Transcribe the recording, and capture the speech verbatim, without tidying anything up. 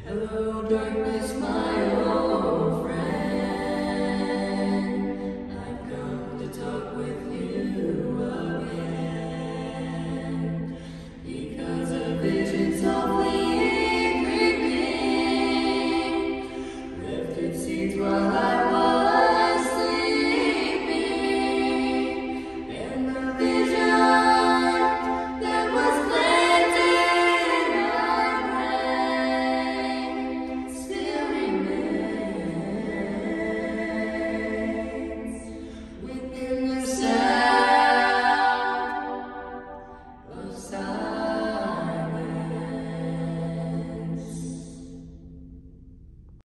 Hello, darkness, my old friend. I've come to talk with you again. Because a vision softly